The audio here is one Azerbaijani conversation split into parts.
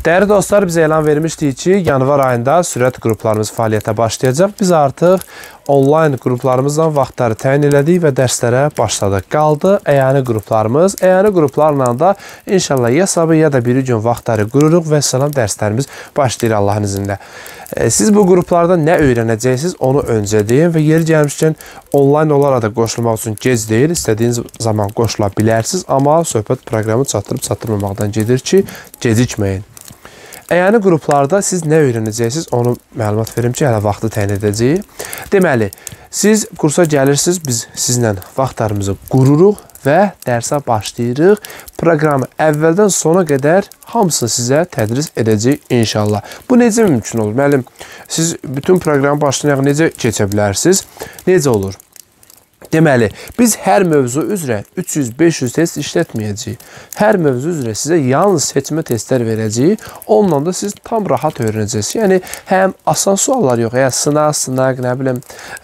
Değerli dostlar, biz elan vermişdik ki yanvar ayında sürət qruplarımız fəaliyyətə başlayacaq. Biz artıq onlayn qruplarımızla vaxtları təyin elədik və dərslərə başladıq. Qaldı əyani qruplarımız. Əyani qruplarla da inşallah ya sabah ya da bir gün vaxtları qururuq və salam dərslərimiz başlayır Allahın izində. Siz bu qruplarda nə öyrənəcəksiniz onu öncə deyin və yeri gəlmişkən onlayn olaraq da qoşulmaq üçün gec deyil. İstədiyiniz zaman qoşula bilərsiniz, amma söhbət proqramı çatdırıb-çatdırmamaqdan gedir ki, gecikməyin. Əyani qruplarda siz nə öyrənəcəksiniz, onu məlumat verim ki, hələ vaxtı təyin edəcəyik. Deməli, siz kursa gəlirsiniz, biz sizlə vaxtlarımızı qururuq və dərsə başlayırıq. Proqramı əvvəldən sona qədər hamısını sizə tədris edəcəyik inşallah. Bu necə mümkün olur? Müəllim, siz bütün proqramı başlayaraq necə keçə bilərsiniz? Necə olur? Deməli, biz hər mövzu üzrə 300-500 test işlətməyəcəyik. Hər mövzu üzrə sizə yalnız seçmə testlər verəcəyik. Onunla da siz tam rahat öyrənəcəksiniz. Yəni, həm asan suallar yox, sınaq, nə bilim,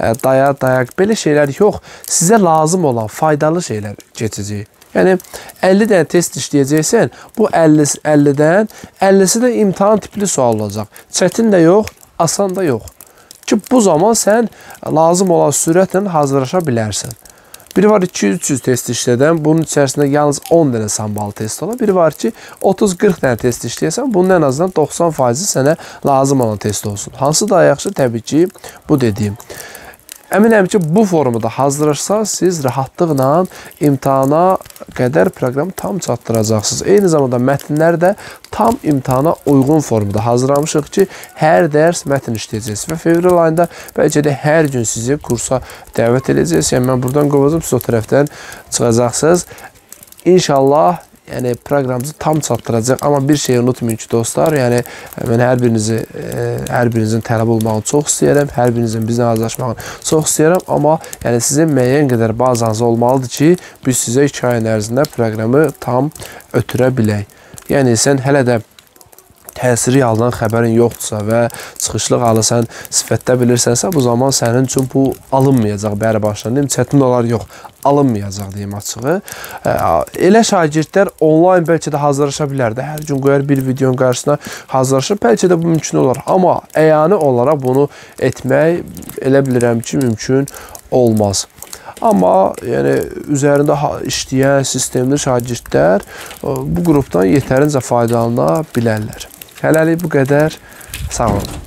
dayaq, belə şeylər yox. Sizə lazım olan faydalı şeylər keçəcəyik. Yəni, 50 dənə test işləyəcəksən, bu 50-dən 50'si də imtahan tipli sual olacaq. Çətin də yox, asan da yox. Ki bu zaman sən lazım olan sürətlə hazırlaşa bilərsən. Biri var 200-300 test işlədən, bunun içərisində yalnız 10 dənə sambalı test olar. Biri var ki 30-40 dənə test işləyəsən, bunun ən azından 90% sənə lazım olan test olsun. Hansı daha yaxşı? Təbii ki, bu dediyim. Əminəm ki, bu formada hazırlaşsanız, siz rahatlıqla imtahana qədər proqramı tam çatdıracaqsınız. Eyni zamanda mətnləri də tam imtahana uyğun formada hazırlamışıq ki, hər dərs mətn işləyəcəksiniz. Və fevral ayında bəlkə də hər gün sizi kursa dəvət edəcəksiniz. Yəni, mən buradan qovacam, siz o tərəfdən çıxacaqsınız. İnşallah, yəni proqramımızı tam çatdıracaq. Amma bir şey unutmayın ki, dostlar, yəni mən hər birinizin tələb olmağını çox istəyirəm, hər birinizin bizlə hazırlaşmağını çox istəyirəm, amma yəni sizin müəyyən qədər bazanız olmalıdır ki, biz sizə 2 ayın ərzində proqramı tam ötürə bilək. Yəni sən hələ də təsiri alınan xəbərin yoxdursa və çıxışlıq halı sən sifətdə bilirsənsə, bu zaman sənin üçün bu alınmayacaq bəri başdan. Çətin olar yox, alınmayacaq deyim açığı. Elə şagirdlər onlayn bəlkə də hazırlaşa bilər də. Hər gün qoyar bir videonun qarşısına hazırlaşır. Bəlkə də bu mümkün olar. Amma əyani olaraq bunu etmək elə bilirəm ki, mümkün olmaz. Amma yəni, üzərində işləyən sistemli şagirdlər bu qrupdan yetərincə faydalana bilərlər. Hələlik bu qədər. Sağ olun.